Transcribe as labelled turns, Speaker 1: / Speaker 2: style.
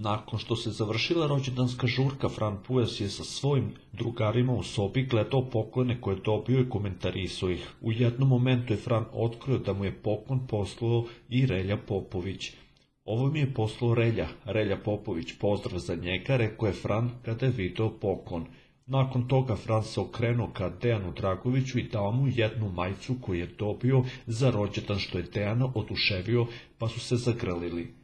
Speaker 1: Nakon što se završila rođendanska žurka, Fran Pujas je sa svojim drugarima u sobi gledao poklone koje je dobio i komentarisao ih. U jednom momentu je Fran otkrio da mu je poklon poslao i Relja Popović. Ovo mi je poslao Relja Popović, pozdrav za njega, rekao je Fran kada je video poklon. Nakon toga Fran se okrenuo ka Dejanu Dragoviću i dao mu jednu majicu koju je dobio za rođendan, što je Dejana oduševio, pa su se zagrlili.